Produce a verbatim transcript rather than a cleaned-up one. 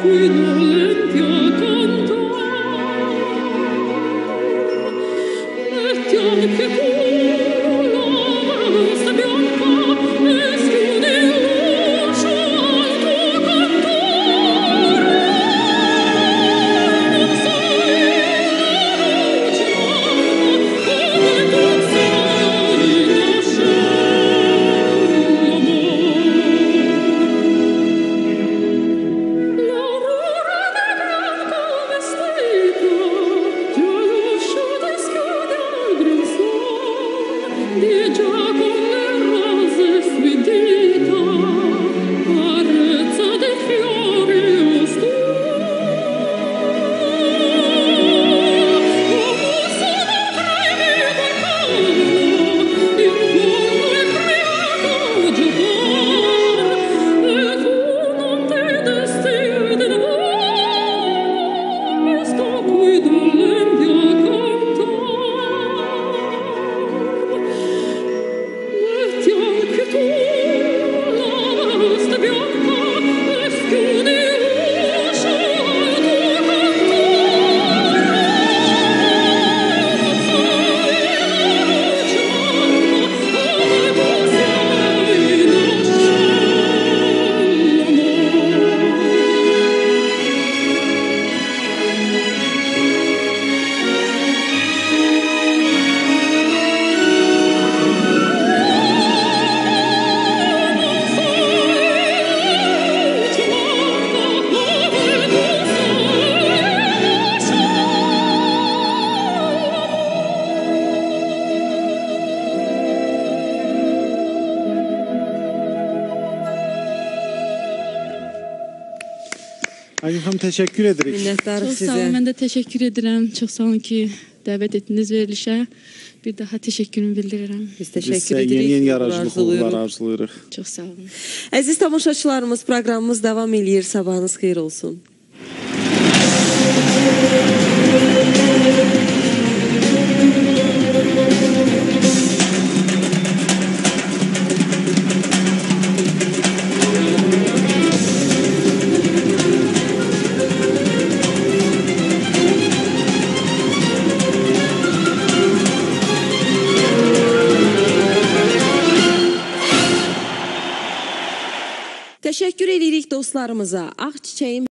Aygün xanım, teşekkür edirik. Minnətdarıq sizə. Çox sağ olun, mən də təşəkkür edirəm. Çox sağ olun ki, dəvət etdiniz verilişə. Bir daha təşəkkürümü bildirirəm. Biz təşəkkür Biz edirik. yeni yeni yaradıcılıq uğurlar arzulayırıq. Çox sağ olun. Əziz tamaşaçılarımız, proqramımız davam edir. Sabahınız xeyir olsun. Təşəkkür edirik dostlarımıza. Ağ Çiçəyin